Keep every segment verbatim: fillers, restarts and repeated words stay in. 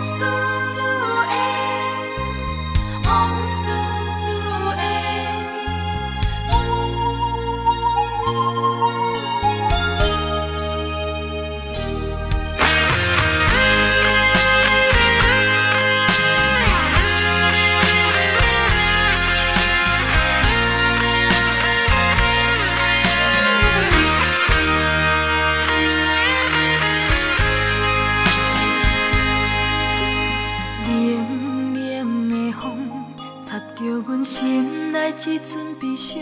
这阵悲伤，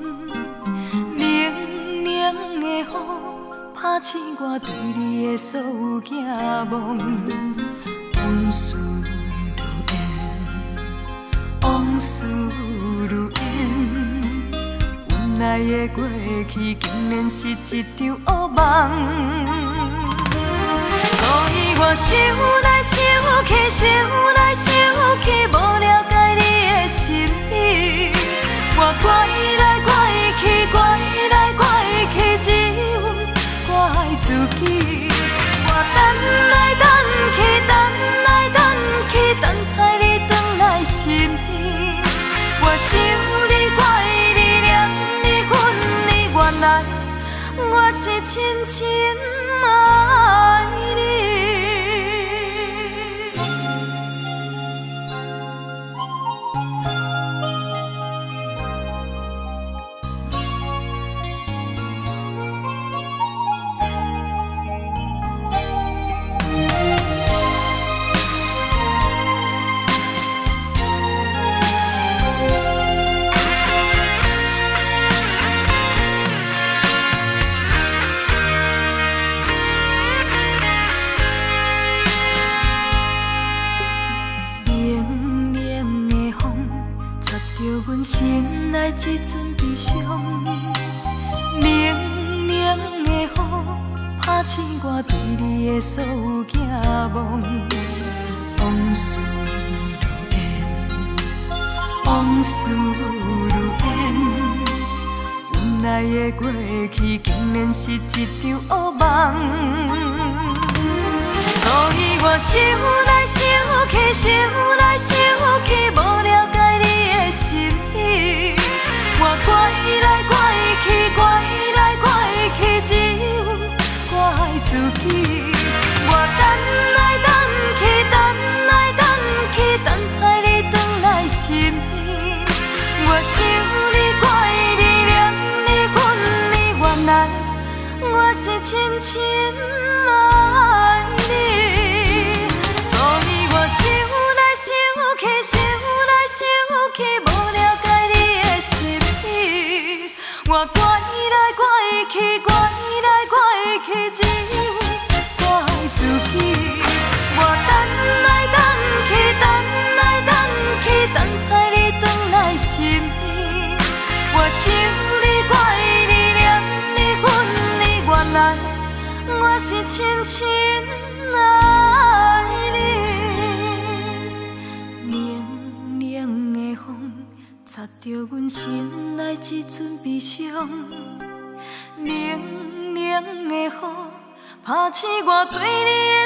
冷冷的雨拍醒我对你的所有惊梦。往事如烟，往事如烟，原来的过去竟然是一场噩梦。所以我想来想去，想来想去，无了解你的心意。我怪来怪去，怪来怪去，只有怪自己。我等来等去，等来等去，等待你回来身边。我想你，怪你，念你，恨你，原来我是真心爱你。阮心内这阵悲伤，冷冷的雨拍醒我对你的所有惊梦。往事如烟，往事如烟，原来的过去竟然是一场噩梦。所以我想来想去，想来想去，无了解你的心意。我怪来怪去，怪来怪去，只有怪自己。我等来等去，等来等去，等待你回来身边。我想你，怪你，念你，恨你，原来我是真心爱你。所以我想来想去，想来想去，无了解你的心意。我怪来怪去，怪来怪去，只有怪自己。我等来等去，等来等去，等待你回来身边。我想你，怪你，念你，恨你，原来我是真心爱你。冷冷的风擦着阮心内这阵悲伤，冷冷的雨拍醒我对你的